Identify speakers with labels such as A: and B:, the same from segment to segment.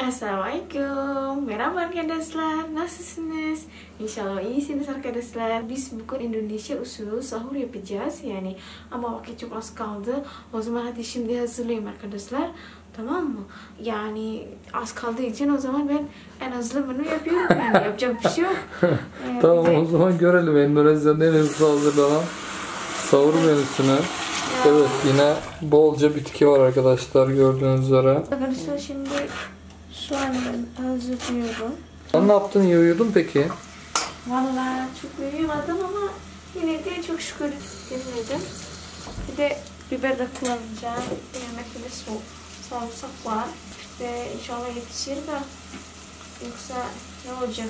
A: Assalamualaikum, merhaba arkadaşlar, nasılsınız? İnşallah iyisiniz arkadaşlar. Biz bugün Indonesia usulü sahur yapacağız yani, ama vakit çok az kaldı. O zaman hadi şimdi hazırlayayım arkadaşlar, tamam mı? Yani az kaldığı için o zaman ben en hızlı menü yapıyorum, yani yapacak bir şey yok.
B: Tamam, o zaman görelim Endonezya'da en hızlı hazırlanan sahur menüsünü. Evet, yine bolca bitki var arkadaşlar, gördüğünüz üzere.
A: Arkadaşlar şimdi soğanı hazırlıyorum.
B: Sen ne yaptın, iyi uyudun peki?
A: Vallahi çok uyuyamadım ama yine de çok şükür dinledim. Bir de biber de kullanacağım. Yemekte de sarımsak var. Ve inşallah yetişir de, yoksa ne olacak?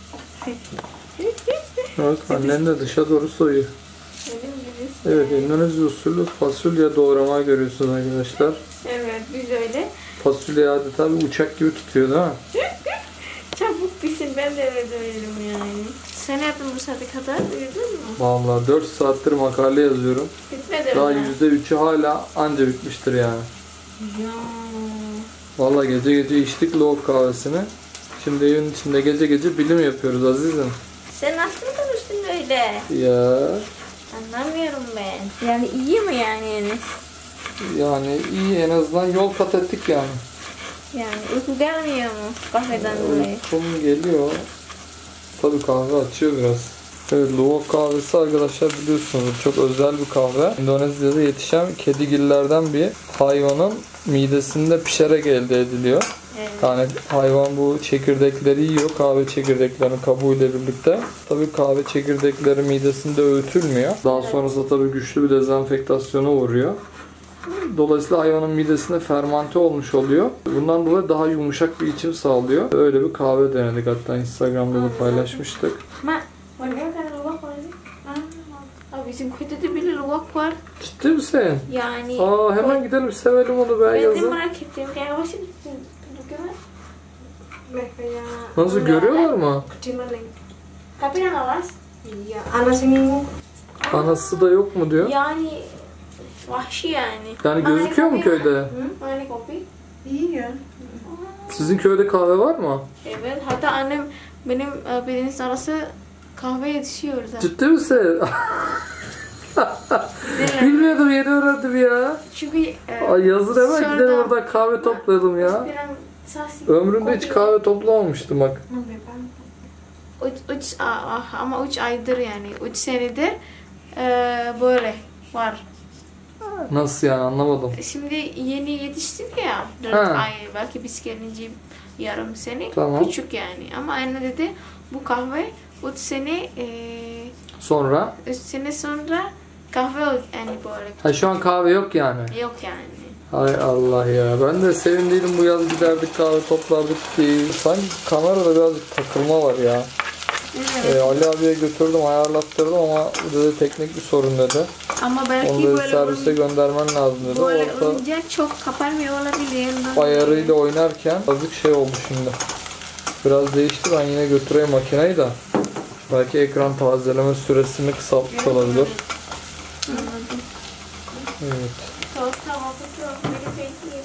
B: Evet, annen de dışa doğru soyuyor.
A: Benim gibi.
B: Evet, Endonezya usulü fasulye doğrama görüyorsunuz arkadaşlar.
A: Evet, biz öyle.
B: Fasulye adeta bir uçak gibi tutuyor değil mi?
A: Çabuk pişsin, ben de öyle döverim yani. Sen yaptın bu saate kadar, uyudun mu?
B: Vallahi 4 saattir makale yazıyorum.
A: Bitmedi
B: Daha
A: mi?
B: %3'ü hala anca bitmiştir yani.
A: Ya.
B: Vallahi gece gece içtik loğuk kahvesini. Şimdi evin içinde gece gece bilim yapıyoruz azizim.
A: Sen nasıl konuştun öyle?
B: Ya
A: Anlamıyorum ben. Yani iyi mi yani?
B: yani iyi, en azından yol kat ettik yani.
A: Yani uyku gelmiyor mu kahveden dolayı?
B: Uykum geliyor. Tabii kahve açıyor biraz. Evet, loğuk kahvesi arkadaşlar biliyorsunuz çok özel bir kahve. Endonezya'da yetişen kedigillerden bir hayvanın midesinde pişerek elde ediliyor.
A: Evet.
B: Yani hayvan bu çekirdekleri yiyor, kahve çekirdeklerinin kabuğuyla birlikte. Tabii kahve çekirdekleri midesinde öğütülmüyor. Daha sonrasında tabii güçlü bir dezenfektasyona uğruyor. Dolayısıyla hayvanın midesinde fermante olmuş oluyor. Bundan dolayı daha yumuşak bir içim sağlıyor. Öyle bir kahve denedik, hatta Instagram'da da paylaşmıştık.
A: Bizim köyde de bile luwak var.
B: Ciddi misin?
A: Yani.
B: Hemen gidelim sevelim onu be
A: Ben de
B: yazın.
A: merak ettim. Kayak apa sih?
B: Nasıl, görüyorlar mı?
A: Tapi yang awas?
C: Iya, anasının
B: Anası da yok mu diyor.
A: Yani vahşi yani.
B: Yani gözüküyor mu köyde?
A: Mana kopi?
C: iya.
B: Sizin köyde kahve var mı?
A: Evet, hatta annem benim birinin arası kahve yetişiyor zaten.
B: Ciddi misin? Bilmiyordum, yeni öğrendim ya.
A: Çünkü
B: Ay yazın hemen gidelim oradan kahve toplayalım ya. Ömrümde hiç kahve toplamamıştım bak.
A: Ama 3 aydır yani 3 senedir böyle var.
B: Nasıl yani, anlamadım.
A: Şimdi yeni yetiştik ya 4
B: Ha.
A: ay, belki biz gelince yarım sene,
B: Tamam.
A: küçük yani. Ama anne dedi bu kahve 3 sene
B: Sonra?
A: 3 sene sonra kahve yani böyle.
B: Ha, şu an kahve yok yani.
A: Yok yani.
B: Hay Allah ya. Ben de sevindiydim, bu yaz giderdik kahve toplardık ki. Sanki kamerada birazcık takılma var ya.
A: Evet.
B: Ali abiye götürdüm, ayarlattırdım ama bu dedi teknik bir sorun dedi.
A: Ama belki
B: Onu dedi
A: böyle
B: servise göndermen lazım dedi.
A: böyle
B: Orada
A: oyuncak çok kapanmıyor olabilir.
B: ayarıyla oynarken azıcık şey oldu şimdi. Biraz değişti, ben yine götüreyim makineyi de. Belki ekran tazeleme süresini kısaltmış olabilir.
A: Anladım.
B: Evet.
A: Tosta vakit yok. Beni bekliyor.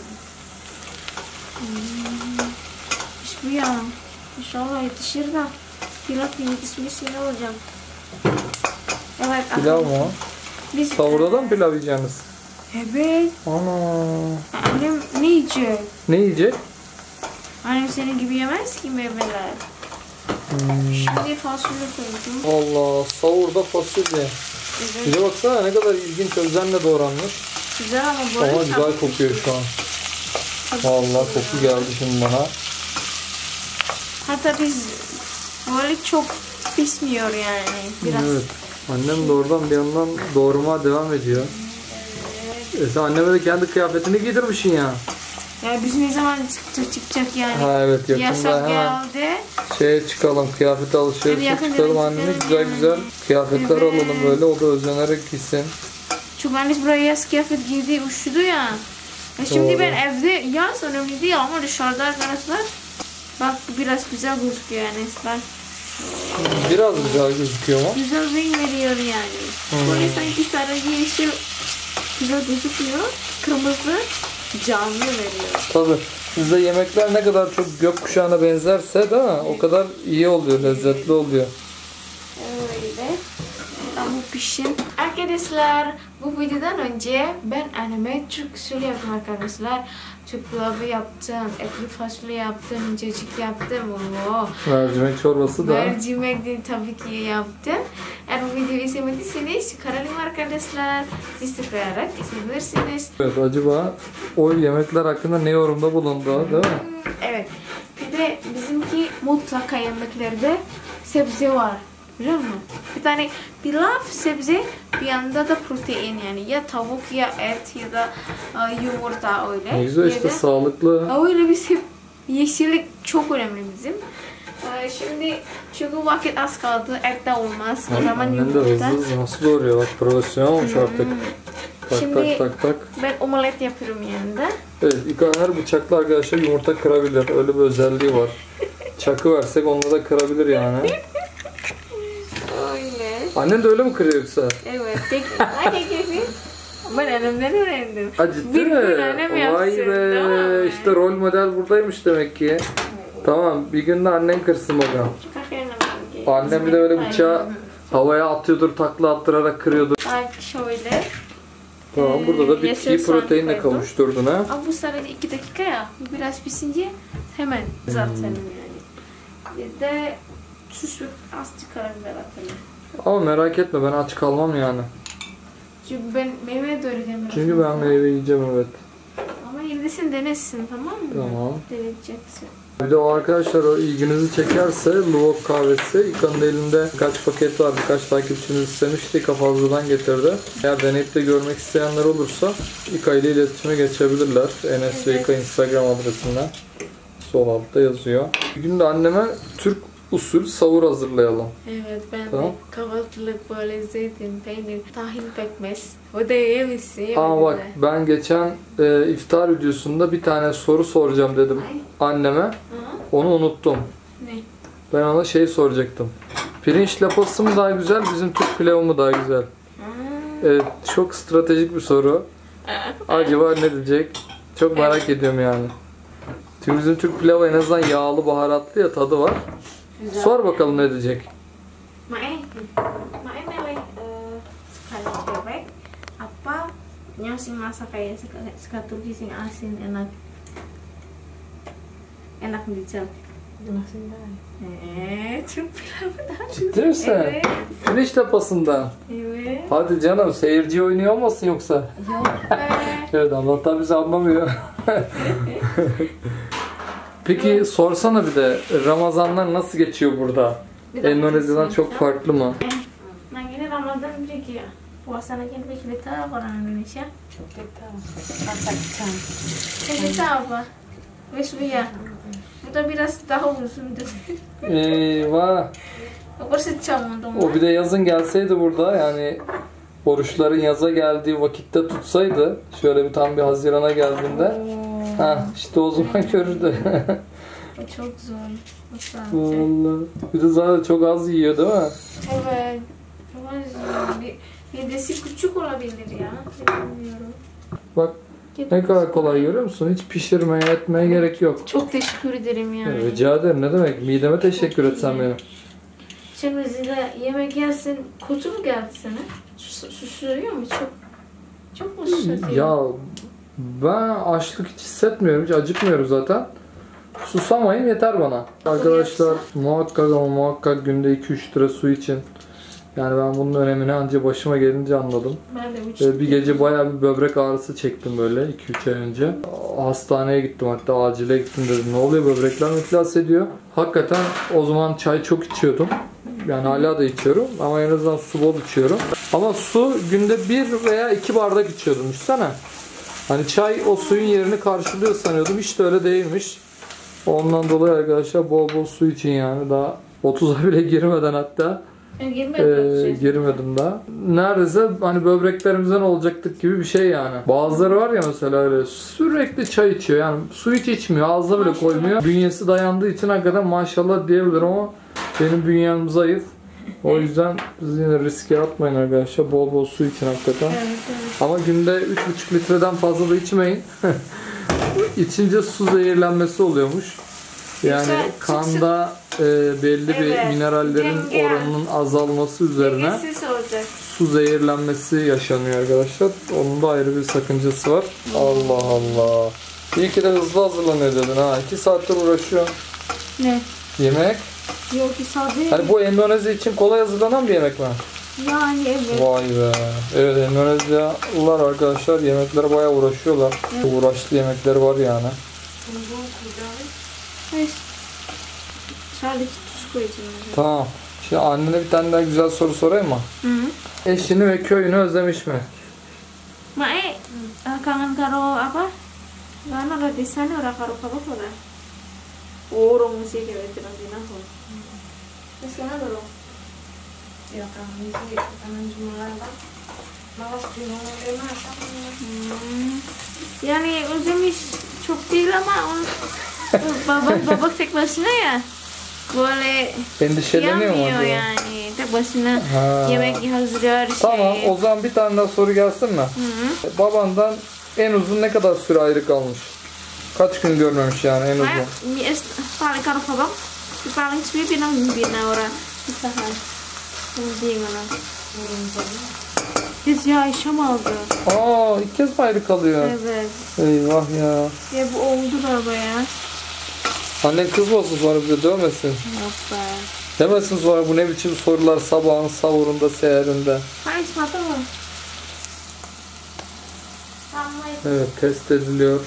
A: Hiçbir ya. İnşallah yetişir de. Pilav yetişmesi ne olacak? Evet.
B: Pilav mı?
A: Biz
B: Sahurda da mı pilav yiyeceksiniz?
A: Evet.
B: Ana.
A: Annem ne yiyecek?
B: Ne yiyecek?
A: Annem senin gibi yemez ki meyveler. Şimdi fasulye koydum.
B: Allah, sahurda fasulye.
A: Evet.
B: Bir de baksana ne kadar ilginç, özenle doğranmış.
A: Güzel ama böyle
B: Ama güzel kokuyor şu an. Vallahi koku geldi şimdi bana.
A: Hatta biz böyle çok pişmiyor yani. Biraz.
B: Evet. Annem de oradan bir yandan doğurmaya devam ediyor. Sen anneme de kendi kıyafetini giydirmişsin ya.
A: Ya biz ne zaman çıkacak yani?
B: Ha evet, yakında
A: Yasak
B: hemen
A: geldi.
B: şeye çıkalım, kıyafet alışverişe
A: Yakında
B: çıkalım,
A: çıkalım
B: anneme güzel
A: yani.
B: güzel kıyafetler
A: Evet.
B: alalım böyle, o da özenerek giysin.
A: Çünkü anne buraya yaz kıyafet giydi, üşüdü ya. Şimdi
B: Doğru.
A: ben evde yaz önemli değil ama dışarıda arkadaşlar. Bak biraz güzel gözüküyor yani. Bak.
B: Biraz güzel gözüküyor ama.
A: Güzel renk veriyor yani. Böyle sanki sarı yeşil güzel gözüküyor. Kırmızı canlı veriyor.
B: Tabii. Bizde yemekler ne kadar çok gökkuşağına benzerse değil mi? O kadar iyi oluyor, lezzetli oluyor.
A: Öyle. Kamu pişin. Arkadaşlar bu videodan önce ben anneme Türk usulü yaptım arkadaşlar. Türk pilavı yaptım, etli fasulye yaptım, cacık yaptım. Oo.
B: Mercimek çorbası da.
A: Mercimek de tabii ki yaptım. Eğer bu videoyu izlemediyseniz kanalıma arkadaşlar siz tıklayarak izleyebilirsiniz.
B: Evet, acaba o yemekler hakkında ne yorumda bulundu değil mi?
A: Evet. Bir de bizimki mutlaka yemeklerde sebze var. Biliyor musun? Bir tane pilav, sebze, bir yanda da protein yani. Ya tavuk ya et ya da yumurta öyle.
B: Ne güzel işte,
A: Ya da-
B: sağlıklı.
A: Öyle bir yeşillik çok önemli bizim. Şimdi çünkü vakit az kaldı. Et de olmaz. O zaman
B: Annen de
A: yumurta.
B: hızlı nasıl doğruyor, bak profesyonel olmuş artık. Tak
A: Şimdi-
B: tak tak tak.
A: Ben omelet yapıyorum yanında.
B: Evet, her bıçakla arkadaşlar yumurta kırabilir. Öyle bir özelliği var. Çakı versek onunla da kırabilir yani.
A: Öyle.
B: Annen de öyle mi kırıyor yoksa?
A: Evet. Hadi kesin. Ben annemden öğrendim.
B: Ha, ciddi
A: Bir
B: mi?
A: gün annem yapsın,
B: Vay be.
A: tamam.
B: İşte rol model buradaymış demek ki. Tamam, bir gün de annen kırsın bakalım. Annem bir de öyle bıçağı havaya atıyordur, takla attırarak kırıyordur.
A: Bak şöyle.
B: Tamam, burada da bitkiyi
A: yeşil soğan
B: proteinle
A: koydum.
B: kavuşturdun ha.
A: Ama bu sadece 2 dakika ya. Bu biraz pisince hemen zaten yani. Bir de tuz ve az karabiber atalım.
B: Ama merak etme, ben aç kalmam yani.
A: Çünkü ben meyve doğrayacağım.
B: Çünkü ben meyve yiyeceğim, evet.
A: Ama yine denesin, tamam mı?
B: Tamam.
A: Deneyeceksin.
B: Bir de o arkadaşlar, o ilginizi çekerse Luwak kahvesi, İKA'nın elinde birkaç paket var, birkaç takipçimiz istemişti, İKA fazladan getirdi. Eğer deneyip de görmek isteyenler olursa İKA ile iletişime geçebilirler. Enes ve İKA Instagram adresinden. Sol altta yazıyor. Bir gün de anneme Türk usul sahur hazırlayalım.
A: Evet, ben
B: Tamam.
A: de kahvaltılık böyle zeytin, peynir, tahin pekmez. O da yemişsin.
B: Ama bak, ben geçen iftar videosunda bir tane soru soracağım dedim anneme. Onu unuttum.
A: Ne?
B: Ben ona şey soracaktım. Pirinç lapası mı daha güzel, bizim Türk pilavı mı daha güzel? Evet, çok stratejik bir soru. Acaba ne diyecek? Çok merak ediyorum yani. Çünkü bizim Türk pilavı en azından yağlı, baharatlı ya, tadı var.
A: Güzel.
B: Sor bakalım ne diyecek?
A: Mae nilai sekali bebek apa yang sing masak kayak sekali Turki sing asin enak enak dicap. Çok pilavı
B: Ciddi misin?
A: Evet.
B: Pirinç lapasından.
A: Evet.
B: Hadi canım, seyirci oynuyor olmasın yoksa?
A: Yok be.
B: Evet, Allah'tan bizi anlamıyor. Peki sorsana bir de, Ramazanlar nasıl geçiyor burada? Endonezya'dan çok farklı mı?
A: Nah ini Ramadan beriki ya. Puasanya kan kita orang Indonesia. Kita apa? Wes ya. Bu da biraz daha uzundur.
B: Eyvah!
A: Bersecam untuk
B: O bir de yazın gelseydi burada, yani oruçların yaza geldiği vakitte tutsaydı, şöyle bir tam bir Haziran'a geldiğinde, ha işte o zaman görürdü.
A: O çok zor.
B: Vallahi. Bir de zaten çok az yiyor değil mi?
A: Evet. Çok az yiyor. Midesi küçük olabilir ya. Bilmiyorum.
B: Bak ne kadar kolay, görüyor musun? Hiç pişirmeye etmeye gerek yok.
A: Çok teşekkür ederim yani.
B: Rica ederim, ne demek? Mideme teşekkür etsen benim.
A: Şimdi Zila yemek yersin. Kötü mü geldi sana? Susuyor mu? Çok mu susuyor?
B: Ya ben açlık hiç hissetmiyorum, hiç acıkmıyorum zaten. Susamayayım yeter bana. Arkadaşlar muhakkak ama muhakkak günde 2-3 litre su için. Yani ben bunun önemini ancak başıma gelince anladım.
A: Ben de 3
B: Bir gece bayağı bir böbrek ağrısı çektim böyle 2-3 ay önce. Hastaneye gittim, hatta acile gittim, dedim ne oluyor, böbrekler mi iflas ediyor? Hakikaten o zaman çay çok içiyordum. Yani hala da içiyorum ama en azından su bol içiyorum. Ama su günde 1 veya 2 bardak içiyordum, düşünsene. Hani çay o suyun yerini karşılıyor sanıyordum, hiç de öyle değilmiş. Ondan dolayı arkadaşlar bol bol su için, yani daha 30'a bile girmeden hatta. Girmedim daha. Neredeyse hani böbreklerimizden olacaktık gibi bir şey yani. Bazıları var ya mesela öyle sürekli çay içiyor, yani su hiç içmiyor, ağzına bile koymuyor. Bünyesi dayandığı için hakikaten maşallah diyebilirim ama benim bünyem zayıf. O yüzden siz yine riske atmayın arkadaşlar, bol bol su için hakikaten.
A: Evet.
B: Ama günde 3,5 litreden fazla da içmeyin. içince su zehirlenmesi oluyormuş. Yani
A: Yoksa
B: kanda belli bir
A: Evet,
B: minerallerin
A: denge.
B: oranının azalması üzerine
A: Dengesiz olacak.
B: su zehirlenmesi yaşanıyor arkadaşlar. Onun da ayrı bir sakıncası var. Allah Allah. İyi ki de hızlı hazırlanıyor dedin ha. 2 saattir uğraşıyor.
A: Ne?
B: Yemek.
A: Yok ki sade.
B: Hani bu Endonezya için kolay hazırlanan bir yemek mi?
A: Yani evet.
B: Vay be. Evet, Endonezyalılar arkadaşlar yemeklere bayağı uğraşıyorlar.
A: Evet.
B: Uğraşlı yemekleri var yani.
A: Neyse. Sadece tuz koyacağım.
B: Tamam. Şimdi annene bir tane daha güzel soru sorayım mı?
A: Hı.
B: Eşini ve köyünü özlemiş mi?
A: Mae, kangen karo apa? Kan ada di sana ora karo apa ora? Urung sih kayak tina-tina kok. Wis kana dulu.
C: Ya kami sih kangen semua kan. Malas bingung masak.
A: Yani özlemiş çok değil ama babak tek başına ya. Böyle
B: Endişeleniyor mu
A: yemiyor
B: acaba?
A: yani. Tek başına
B: Ha.
A: yemek hazırlıyor şey.
B: Tamam, o zaman bir tane daha soru gelsin mi?
A: Hı.
B: Babandan en uzun ne kadar süre ayrı kalmış? Kaç gün görmemiş yani en uzun?
A: Mae, paling karo babak, paling suwi pinang ora pisahan. Hindi ngono. Biz ya Ayşem aldı.
B: Aa, ilk kez mi ayrı kalıyor?
A: Evet.
B: Eyvah ya.
A: Ya bu oldu galiba ya.
B: Annen kızmasın sonra bize dövmesin.
A: Yok be.
B: Demesin sonra bu ne biçim sorular sabahın sahurunda seherinde.
A: Ha İsmat'a mı? Tamam.
B: Evet, test ediliyor.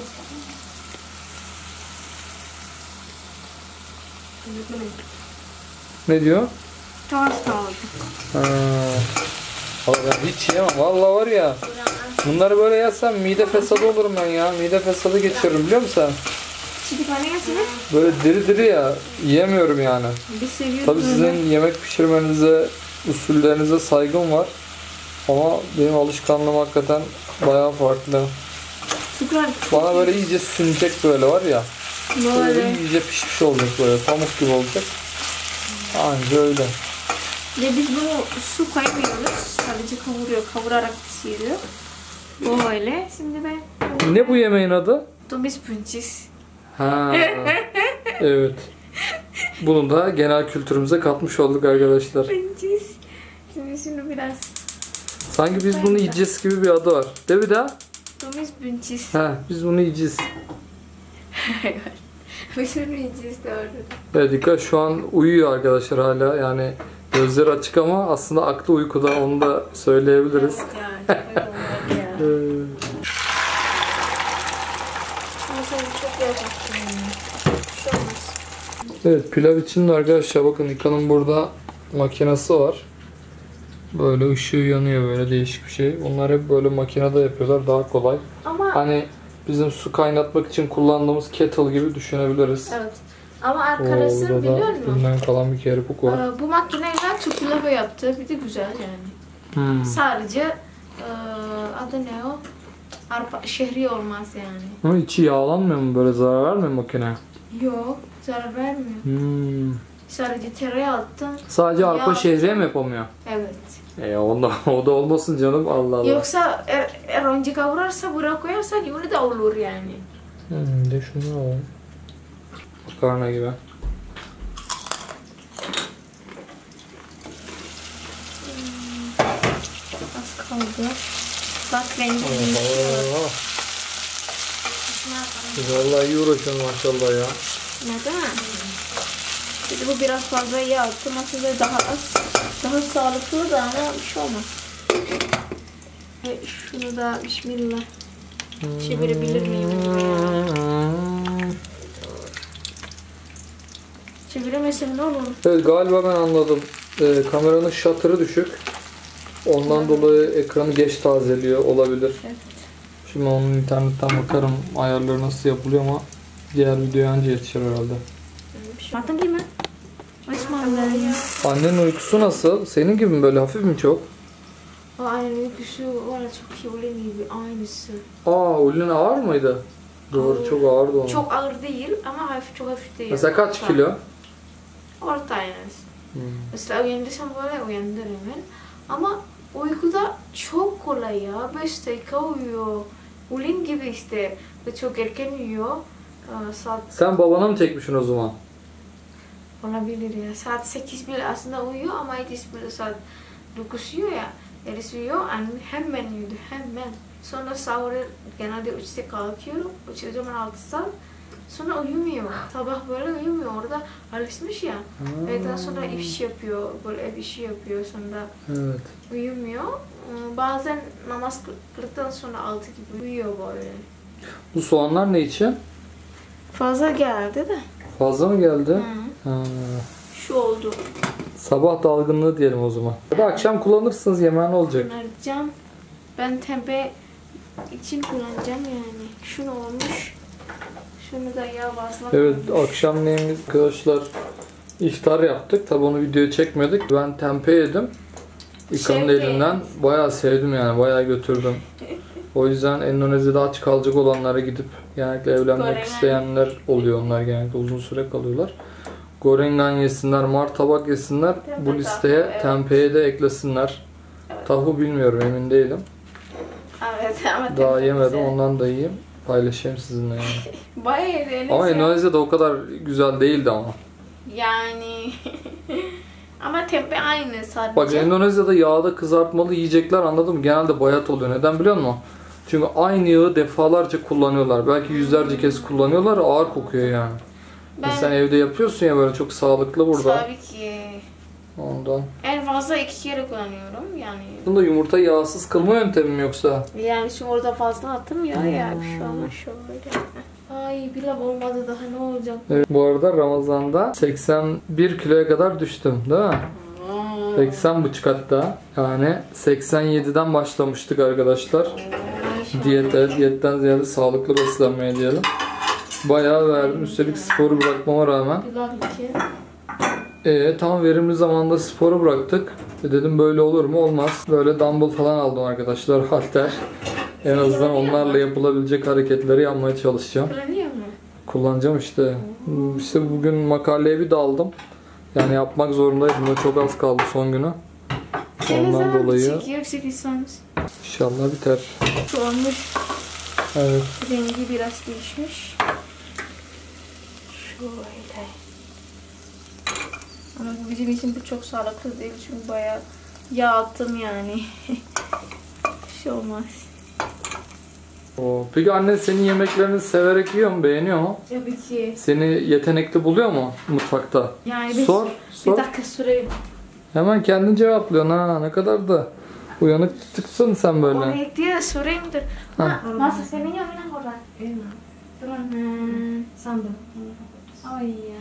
B: Ne diyor?
A: Çok az kaldı.
B: Ha. Vallahi ben hiç yemem. Vallahi var ya. Bunları böyle yesem mide fesadı olurum ben ya. Mide fesadı geçiririm biliyor musun sen?
A: Şimdi bana gelsene.
B: Böyle diri diri ya. Yiyemiyorum yani.
A: Biz seviyoruz
B: Tabii sizin yemek pişirmenize, usullerinize saygım var. Ama benim alışkanlığım hakikaten bayağı farklı.
A: Şükran.
B: Bana böyle iyice sinecek böyle var ya. Böyle
A: Böyle.
B: iyice pişmiş olacak böyle. Pamuk gibi olacak. Anca öyle.
A: Ve biz bunu su koymuyoruz. Sadece kavurarak pişiriyor. Böyle. Şimdi ben...
B: Ne bu yemeğin adı?
A: Tumis buncis.
B: Ha. Evet. Bunu da genel kültürümüze katmış olduk arkadaşlar.
A: Buncis. Şimdi biraz...
B: Sanki biz bunu yiyeceğiz gibi bir adı var. De bir daha.
A: Tumis buncis.
B: Ha, biz bunu yiyeceğiz.
A: Biz bunu yiyeceğiz doğru.
B: Evet, dikkat, şu an uyuyor arkadaşlar hala. Yani gözleri açık ama aslında aklı uykuda, onu da söyleyebiliriz.
A: Ya, çok iyi oldu ya. Ama sen çok yapacaksın. Bir şey olmaz.
B: Evet, pilav için de arkadaşlar bakın İKA'nın burada makinesi var. Böyle ışığı yanıyor, böyle değişik bir şey. Bunlar hep böyle makinede yapıyorlar, daha kolay.
A: Ama
B: Hani bizim su kaynatmak için kullandığımız kettle gibi düşünebiliriz.
A: evet. Ama
B: Oo,
A: arkadaşlar
B: burada
A: biliyor
B: da
A: musun?
B: dünden kalan bir kerepuk var.
A: Bu makineyle çok pilavı yaptı. Bir de güzel yani.
B: Hmm.
A: Sadece adı ne o? Arpa şehri olmaz yani.
B: Ama içi yağlanmıyor mu, böyle zarar vermiyor mu makineye?
A: Yok, zarar vermiyor.
B: Hmm.
A: Sadece tereyağı attım.
B: Sadece arpa
A: Yağ-
B: şehriye mi yapamıyor?
A: Evet.
B: O da olmasın canım, Allah Allah.
A: Yoksa önce kavurarsa buraya koyarsan yine de olur yani.
B: De şunu alalım. Makarna gibi.
A: Az kaldı. Bak rengi değişiyor.
B: Oho. Vallahi iyi uğraşıyorsun maşallah ya.
A: Neden? Bir de bu biraz fazla yağ attım. Aslında daha az, daha sağlıklı da ama bir şey olmaz. Ve şunu da bismillah çevirebilir miyim? Çeviremesem ne olur?
B: Evet, galiba ben anladım. Kameranın shutter'ı düşük. Ondan dolayı ekranı geç tazeliyor olabilir.
A: Evet.
B: Şimdi onun internetten bakarım ayarları nasıl yapılıyor ama diğer videoya anca yetişir herhalde.
A: Matın değil mi? Bismillahirrahmanirrahim.
B: Annenin uykusu nasıl? Senin gibi mi, böyle hafif mi çok?
A: Aynen uykusu var çok iyi öyle gibi aynısı.
B: Ulin ağır mıydı? Doğru, çok ağırdı onun.
A: Çok ağır değil ama hafif çok hafif değil.
B: Mesela kaç kilo?
A: Orta yani. Mesela uyandırsam böyle uyandır hemen. Ama uykuda çok kolay ya. 5 dakika uyuyor. Ulin gibi işte. Ve çok erken uyuyor. Saat
B: Sen babana mı çekmişsin o zaman?
A: olabilir ya. Saat 8 bile aslında uyuyor ama Edis bile saat 9 uyuyor ya. Edis uyuyor, annem hemen uyudu, hemen. Sonra sahur genelde 3'te kalkıyorum. 3 o zaman 6 saat. Sonra uyumuyor. Sabah böyle uyumuyor. Orada alışmış ya. Ve daha sonra iş yapıyor. Böyle ev işi yapıyor. Sonra
B: Evet.
A: uyumuyor. Bazen namaz kıldıktan sonra 6 gibi uyuyor böyle.
B: Bu soğanlar ne için?
A: Fazla geldi de.
B: Fazla mı geldi?
A: Hı.
B: Ha.
A: Şu oldu.
B: Sabah dalgınlığı diyelim o zaman. Ya da akşam kullanırsınız, yemeğe ne olacak?
A: Kullanacağım. Ben tempe için kullanacağım yani. Şunu olmuş. Şunu da yağ basmak
B: Evet,
A: olmuş.
B: akşamleyin arkadaşlar iftar yaptık. Tabi onu video çekmedik. Ben tempe yedim. İkanın
A: Şevket.
B: elinden. Bayağı sevdim yani. Bayağı götürdüm. O yüzden Endonezya'da aç kalacak olanlara gidip genellikle evlenmek
A: Gorengan.
B: isteyenler oluyor. Onlar genellikle uzun süre kalıyorlar. Gorengan yesinler, martabak yesinler.
A: Tempe
B: Bu listeye
A: tahu, evet.
B: tempeye de eklesinler.
A: Evet.
B: Tahu bilmiyorum, emin değilim.
A: Evet ama
B: Daha
A: tempe
B: yemedim,
A: güzel.
B: ondan da yiyeyim. Paylaşayım sizinle yani.
A: Bayağı yedi.
B: Ama Endonezya'da o kadar güzel değildi ama.
A: Yani ama tempe aynı sadece.
B: Bak, Endonezya'da yağda kızartmalı yiyecekler, anladın mı? Genelde bayat oluyor. Neden biliyor musun? Çünkü aynı yağı defalarca kullanıyorlar. Belki yüzlerce kez kullanıyorlar. Ağır kokuyor yani.
A: Ben
B: Sen evde yapıyorsun ya, böyle çok sağlıklı burada.
A: tabii ki
B: Ondan.
A: en fazla 2 kere kullanıyorum yani.
B: Bunda yumurta yağsız kılma yöntemi mi yoksa?
A: Yani şu orada fazla attım ya bir şey olmaz şöyle. Ay pilav olmadı daha ne olacak?
B: Evet. Bu arada Ramazan'da 81 kiloya kadar düştüm, değil mi? 80,5 hatta. Yani 87'den başlamıştık arkadaşlar. Diyetten ziyade sağlıklı beslenmeye diyelim. Bayağı verdim. Üstelik sporu bırakmama rağmen.
A: Pilav için.
B: Tam verimli zamanda sporu bıraktık. Dedim böyle olur mu? Olmaz. Böyle dumbbell falan aldım arkadaşlar. Halter. En azından onlarla yapılabilecek hareketleri yapmaya çalışacağım.
A: Kullanıyor mu?
B: Kullanacağım işte. İşte bugün makaleye bir daldım. Yani yapmak zorundaydım. Böyle çok az kaldı son günü. Ondan dolayı
A: Çekiyor çekiyorsanız.
B: inşallah biter.
A: Şu olmuş.
B: Evet.
A: Rengi biraz değişmiş. Şöyle. Ama bu bizim için bu çok sağlıklı değil çünkü bayağı yağ attım yani. Bir şey olmaz.
B: Peki anne senin yemeklerini severek yiyor mu? Beğeniyor mu?
A: Tabii ki.
B: Seni yetenekli buluyor mu mutfakta?
A: Yani
B: Sor.
A: bir dakika süreyim.
B: Hemen kendin cevaplıyorsun ha. Ne kadar da uyanık çıksın sen böyle.
A: Oraya diye sorayımdır.
B: Ha.
A: Masa senin yanına oradan. Tamam.
C: Sambal.
A: Ay ya.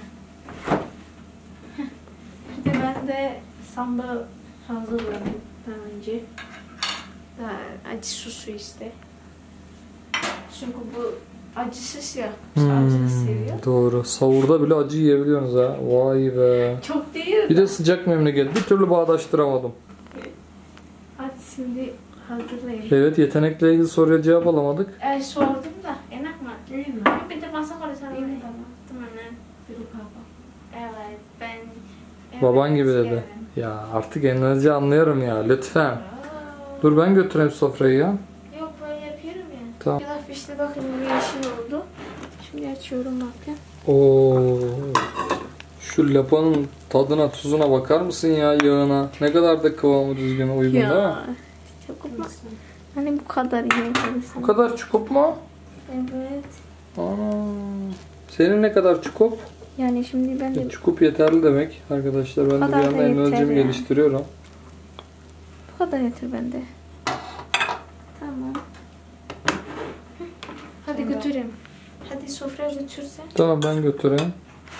A: Bir de ben de sambal hazırladım daha önce. Daha acı sosu işte. Çünkü bu acısız ya. Acı seviyor.
B: Doğru. Savurda bile acı yiyebiliyorsunuz ha. Vay be.
A: Çok değil.
B: Bir de sıcak memleket. Bir türlü bağdaştıramadım.
A: Hadi şimdi hazırlayayım.
B: Evet, yetenekle ilgili soruya cevap alamadık.
A: Sordum da enak mı?
C: Enak.
A: Bir de masak orada sana.
C: Enak.
A: Tamam.
C: Biru papa.
A: Evet ben...
B: Baban
A: evet,
B: gibi dedi.
A: evet.
B: Ya artık enerji anlıyorum ya. Lütfen. Dur ben götüreyim sofrayı ya.
A: Yok böyle yapıyorum ya.
B: Tamam.
A: Pilav işte bakın bu yeşil oldu. Şimdi açıyorum bakın.
B: Oo. Şu lapanın tadına, tuzuna bakar mısın ya, yağına? Ne kadar da kıvamı düzgün, uygun değil mi?
A: Çok mu? Hani bu kadar iyi
B: Bu kadar çukup mu?
A: Evet.
B: Ana. Senin ne kadar çukup?
A: Yani şimdi ben de
B: Çukup yeterli demek arkadaşlar. Ben de bir
A: kadar da
B: yandan
A: yeter
B: enerjimi
A: ya.
B: geliştiriyorum.
A: bu kadar yeter bende. Tamam. Hadi götüreyim. Hadi sofraya götürsen.
B: Tamam ben götüreyim.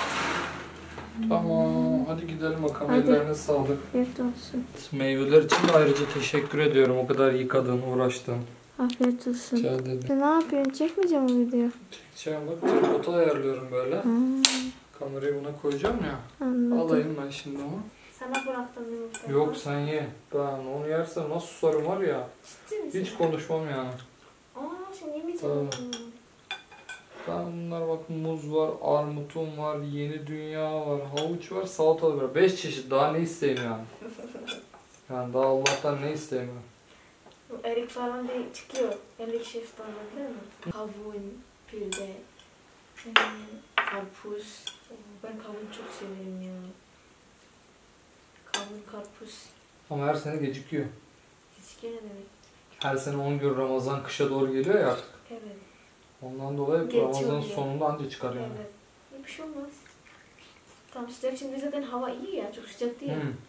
B: Tamam hadi gidelim bakalım.
A: Hadi.
B: Ellerine sağlık.
A: Afiyet olsun.
B: Meyveler için de ayrıca teşekkür ediyorum. O kadar yıkadın, uğraştın.
A: Afiyet olsun.
B: Rica ederim.
A: Sen ne yapıyorsun? Çekmeyeceğim o videoyu.
B: Çekeceğim bak. Tripodu ayarlıyorum böyle. Kamerayı buna koyacağım ya.
A: Anladım.
B: Alayım ben şimdi onu.
A: Sana bıraktım yumurtayı.
B: Yok sen ye. Ben onu yersem nasıl susarım var ya.
A: Ciddi misin?
B: Hiç konuşmam yani.
A: Sen yemeyeceksin.
B: Tamam. Ben bunlar bak, muz var, armutum var, yeni dünya var, havuç var, salatalık var. 5 çeşit, daha ne isteyeyim yani. Yani daha Allah'tan ne isteyeyim ben.
A: erik falan diye çıkıyor. Erik şef falan değil mi? Kavun, bir de karpuz. Ben kavun çok severim ya. Kavun, karpuz.
B: Ama her sene gecikiyor.
A: Keşke ne demek?
B: Her sene 10 gün Ramazan kışa doğru geliyor ya artık.
A: Evet.
B: Ondan dolayı
A: Geç
B: Ramazan'ın
A: oluyor.
B: sonunda anca çıkar yani.
A: Evet. Bir şey olmaz. Tam sıcak, şimdi zaten hava iyi ya. Çok sıcak değil.
B: Hmm.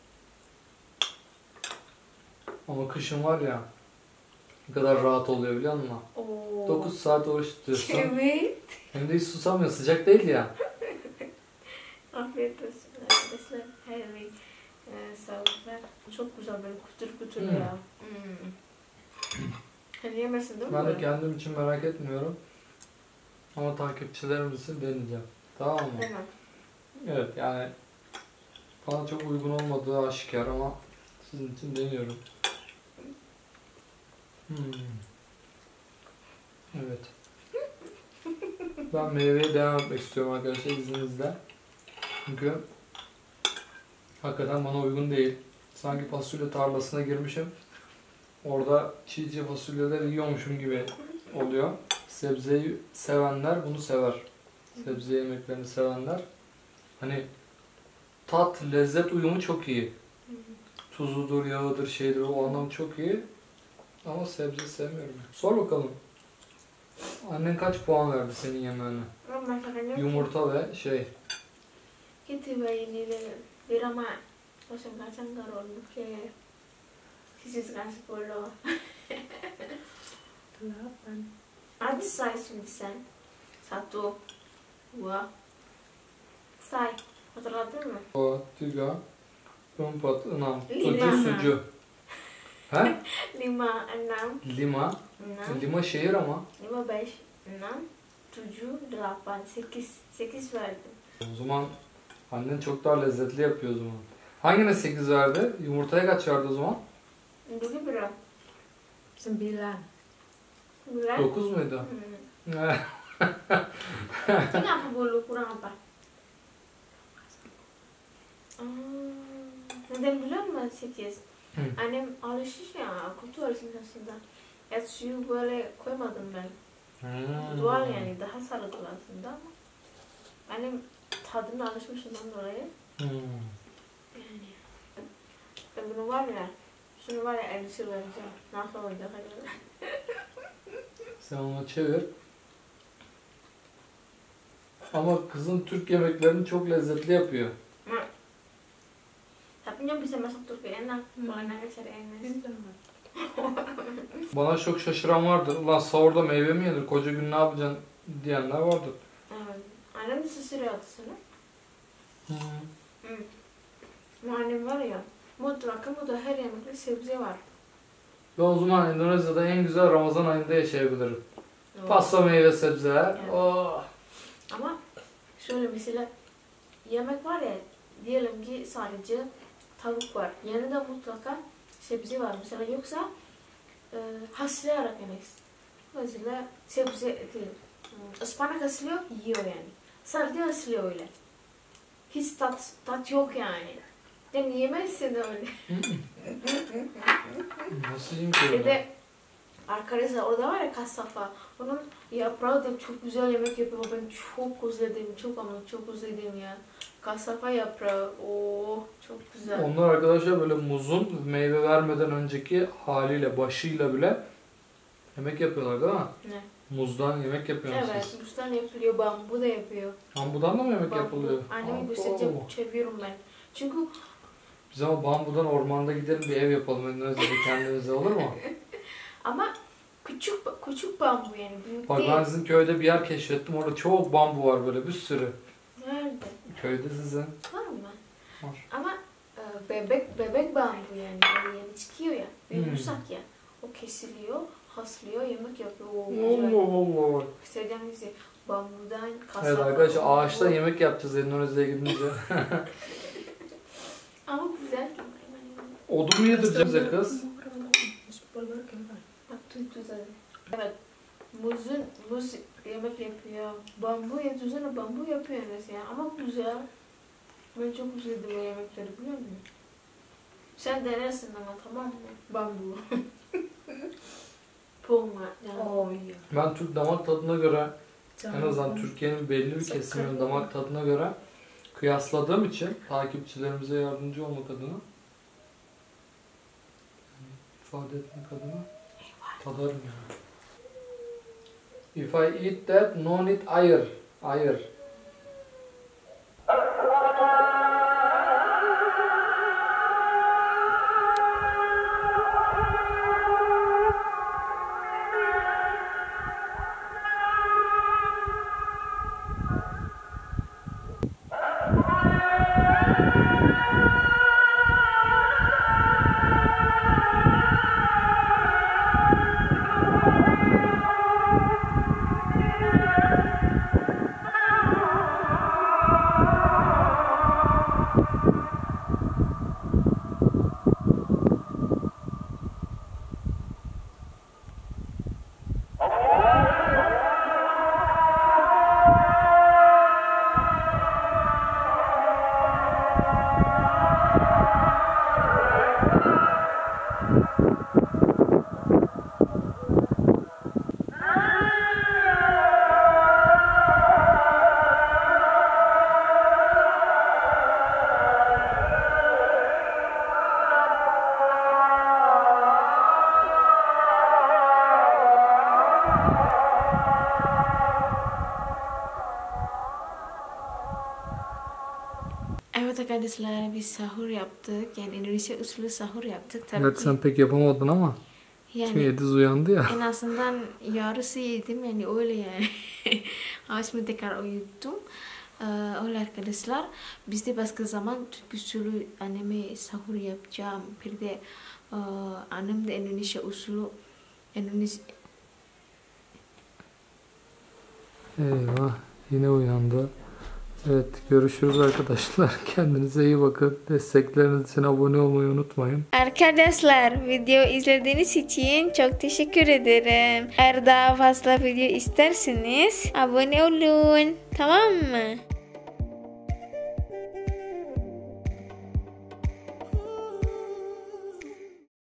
B: Ama kışın var ya ne kadar rahat oluyor biliyor musun?
A: Oo.
B: 9 saat oruç tutuyorsun.
A: Evet.
B: Hem de hiç susamıyor. Sıcak değil ya.
A: Afiyet olsun arkadaşlar. Her bir sağlıklar. Çok güzel böyle kutur kutur ya. Sen yemezsin değil mi?
B: Ben de
A: böyle?
B: kendim için merak etmiyorum. Ama takipçilerimiz için deneyeceğim. Tamam mı?
A: Demem.
B: Evet yani bana çok uygun olmadığı aşikar ama sizin için deniyorum. Evet. Ben meyveye devam etmek istiyorum arkadaşlar izninizle. Çünkü hakikaten bana uygun değil. Sanki fasulye tarlasına girmişim. Orada çiğ fasulyeler yiyormuşum gibi oluyor. Sebzeyi sevenler bunu sever. Sebze yemeklerini sevenler. Hani tat, lezzet uyumu çok iyi. Tuzudur, yağıdır, şeydir o anlam çok iyi. Ama sebze sevmiyorum. Sor bakalım. Annen kaç puan verdi senin yemeğine?
A: Ama masakannya
B: Yumurta ve şey.
A: tiba ini di Roma kacang karo ke sisi sekarang 10.
C: 8.
A: Ada say şimdi sen. 1, 2 say. Hatırladın mı?
B: O, tiga, 4, 6,
A: Lima.
B: 7 sucu. He?
A: 5, 6,
B: Lima.
A: 6,
B: Lima şehir ama.
A: 5, 6, 7, 8. 8 verdim.
B: O zaman annen çok daha lezzetli yapıyor o zaman. Hangine 8 verdi? Yumurtaya kaç verdi o zaman?
A: Dulu berapa?
C: 9.
A: 9?
B: 9 muydu?
A: Kenapa bolu kurang apa? Neden biliyor musun 8? Annem alışmış ya, kötü alışmış aslında. Et suyu böyle koymadım ben. Doğal yani, daha sağlıklı aslında ama annem tadına alışmış ondan dolayı. Yani ben bunu var ya, şunu var ya 50 yıl vereceğim. Nasıl olacak acaba?
B: Sen onu çevir. Ama kızın Türk yemeklerini çok lezzetli yapıyor.
A: Tapi yang bisa masak Turki enak. Kalau enak cari enak.
B: Bana çok şaşıran vardır. Ulan sahurda meyve mi yenir? Koca gün ne yapacaksın diyenler vardır.
A: Evet. Annem de şaşırıyordu sana. Ama annem var ya, mutlaka her yemekte sebze var.
B: Ve o zaman Endonezya'da en güzel Ramazan ayında yaşayabilirim. Pasta, meyve, sebzeler.
A: Evet.
B: Oh.
A: Ama şöyle mesela yemek var ya, diyelim ki sadece tavuk var. Yanında mutlaka sebze var. Mesela yoksa haşlayarak yemek. Mesela sebze değil. Ispanak haşlıyor, yiyor yani. Sadece haşlıyor öyle. Hiç tat yok yani. Yani yemezsin de öyle.
B: Nasıl yiyeyim ki
A: Bir
B: öyle?
A: de arkadaşlar orada var ya kasafa. Onun yaprağı da çok güzel yemek yapıyor. Ben çok özledim. Çok ama çok özledim ya. Kasafa yaprağı. Oo çok güzel.
B: Onlar arkadaşlar böyle muzun meyve vermeden önceki haliyle, başıyla bile yemek yapıyorlar değil mi?
A: Ne?
B: Muzdan yemek yapıyorsunuz
A: Evet,
B: siz.
A: bustan yapılıyor, bambu da yapıyor.
B: Bambudan da mı yemek yapılıyor?
A: Annemi
B: Abo.
A: göstereceğim, çeviriyorum ben. Çünkü
B: Biz ama bambudan ormanda gidelim bir ev yapalım Endonezya'da kendimize olur mu?
A: ama küçük bambu yani, büyük
B: Bak
A: değil.
B: ben sizin köyde bir yer keşfettim. Orada çok bambu var böyle bir sürü.
A: Nerede?
B: Köyde sizin.
A: Var mı?
B: Var.
A: Ama bebek bambu yani, böyle yeni çıkıyor ya, yumuşak ya. O kesiliyor, haslıyor, yemek yapıyor. Oo, güzel.
B: Allah Allah.
A: Göstereceğim size. Bambudan kasaba.
B: Evet arkadaşlar ağaçtan yemek yapacağız Endonezya'ya gidince.
A: Ama güzel.
B: Odun mu yedireceğim bize kız?
A: Bak tut zaten. Evet. Muz yemek yapıyor. Bambu ya, düzene bambu yapıyor mesela. Ama güzel. Ben çok güzeldim o yemekleri, biliyor musun? Sen denersin ama, tamam mı? Bambu. Puma.
C: Oh iya.
B: Ben Türk damak tadına göre, en azından
C: Canım.
B: Türkiye'nin belli bir kesiminin
C: Sakın.
B: damak tadına göre kıyasladığım için takipçilerimize yardımcı olmak adına, ifade etmek adına tadarım yani. If I eat that, no need ayır. Ayır.
A: Evet arkadaşlar biz sahur yaptık. Yani Indonesia usulü sahur yaptık. Tabii
B: Evet
A: ki
B: sen pek yapamadın ama.
A: yani
B: Kim Ediz uyandı ya.
A: en azından yarısı yedim yani öyle yani. Ama şimdi tekrar uyudum. Öyle arkadaşlar. Biz de başka zaman Türk usulü anneme sahur yapacağım. Bir de annem de Indonesia usulü
B: Eyvah yine uyandı. Evet görüşürüz arkadaşlar. Kendinize iyi bakın. Destekleriniz için abone olmayı unutmayın.
A: Arkadaşlar video izlediğiniz için çok teşekkür ederim. Eğer daha fazla video isterseniz abone olun. Tamam mı?